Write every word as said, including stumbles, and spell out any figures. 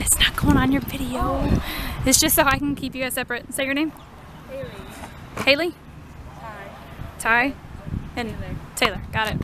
It's not going on your video. It's just so I can keep you guys separate. Say your name. Haley. Haley? Ty. Ty? And Taylor. Got it.